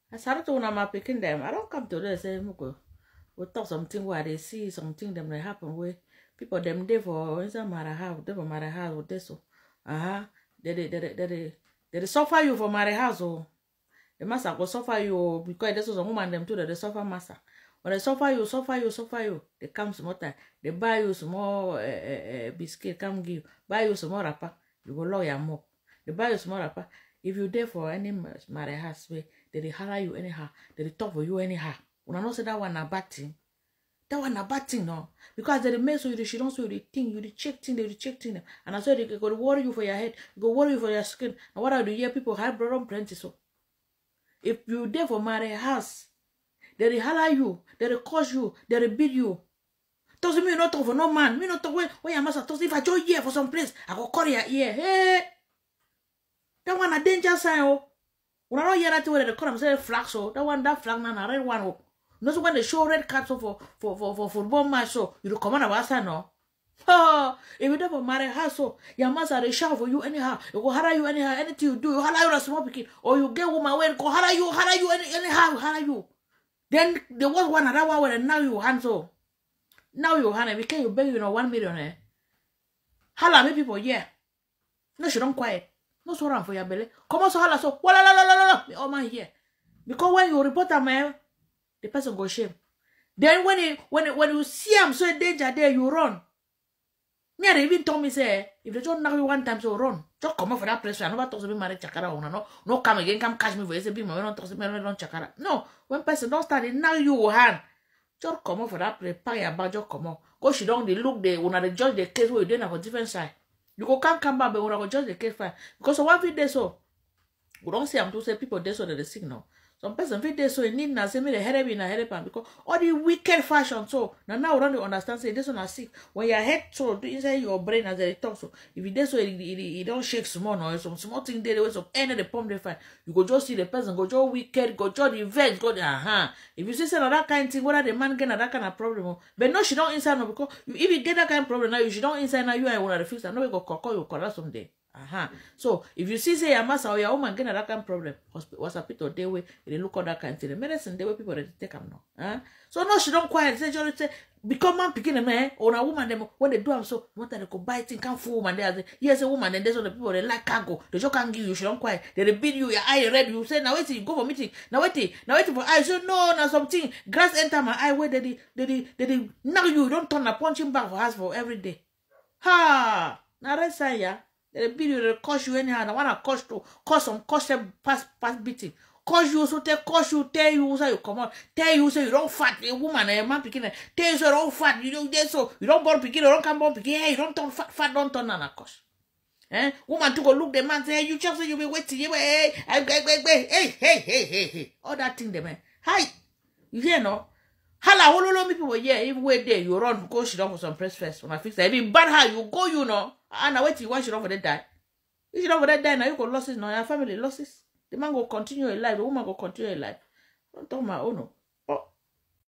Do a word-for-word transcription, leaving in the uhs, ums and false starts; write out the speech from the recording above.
I started to when I'm picking them. I don't come to this say muko. We talk something where they see something them that happen where people them there for inside my house, they for my house with this so. Uh-huh. They they they they they suffer you for my house oh. The master go suffer you because this was a woman them too that they suffer master. When they suffer you, suffer you, suffer you, they come some more time. They buy you some more uh, uh, uh, biscuit, come give you, buy you some more wrapper, you go lawyer more. They buy you some more wrapper. If you there for any marriage house way, they they holler you anyhow, they they talk for you anyhow. When I not say that one a bad thing, that one a bad thing no. Because they make so you she don't so you think you check thing, they check thing, and I said they go worry you for your head, go worry you for your skin. And what I do here, people have brought on plenty so. If you there for marriage house, they holler you, they curse you, they beat you. Doesn't mean you not talk for no man. Me not talk when when your master talks. If I join here for some place, I go call your ear. Hey, that one a danger sign. Oh, when I don't hear that word, they call them say flag. So that one, that flag, na red one. Oh, not when they show red cards for for for for football match. So you don't come on about that no. Oh, if you there for marriage house, so your master they shout for you anyhow. You go holler you anyhow. Anything you do, you holler you a small pikin, or you get woman where go holler you, holler you any anyhow, holler you. Then there was one another one where now you hand so. Now you hand we can you beg you know one million eh. Holla me people, yeah. No, she don't quiet. No so run for your belly. Come on so holla so la la la la la la. Oh man here. Because when you report a man, the person go shame. Then when he when he, when you see him so in danger there, you run. Me they even told me say if they don't know you one time so run. Just come off for that place. I never talk to me married chakara or no. No come again, come catch me for you say be my don't talk to me don't chakara. No, when person don't start it now you hand. Just come off for that place, pay about just come off. Go she don't they look they when they judge the case where you didn't have a different side. You go can't come back but when I go judge the case fine. Because so one day so we don't say I'm to say people there so that they signal. Some person feel they so in need na say me the head be na head pan because all the wicked fashion so now now we don't understand say this one are sick when your head so inside your brain as they talk so if you there so it, it, it, it don't shake small no some small thing there way some end of the pump they find you go just see the person go just wicked go just the vex go uh huh if you see say that kind of thing whether the man get that kind of problem but no she don't inside no because you, if you get that kind of problem now you should don't inside now you and one of the fix and no go call you call someday. Uh-huh. So if you see say your master or your woman get that kind of problem, hospital they way they look at that kind of thing. The medicine they way people they take them now. Huh? So no she don't quiet. Say just say become man picking a man or a woman them when they do them so what they go buy thing can't fool woman there. Yes a woman and there's all the people they like cargo. They just can't give you. She don't quiet. They beat you. Your eye red. You say now wait till you go for meeting. Now wait now wait for eye. So no now something grass enter my eye where they they they they now you don't turn a punching bag for us for every day. Ha! Now that's say ya. They beat you, they curse you anyhow. I want to curse to curse some curse them past past beating. Curse you so they curse you, tell you so you come out, tell you so you don't fat a woman a man picking, tell you so you don't fat, you don't get so you don't born picking, you don't come born picking, hey, you don't turn fat, fat don't turn on a curse. Eh? Woman to go look the man say, hey, you just say you be waiting, you hey, hey, hey, hey, hey, hey, hey, hey, hey, all that thing the man. Hi, you hear no? Hala, all of me people yeah, even way there you run because she don't for some press first when I fix that. If you bad her, you go, you know. And I wait till one should over there die. If you don't over there die, now you got losses, now your family losses. The man will continue a life, the woman will continue a life. Don't talk my own.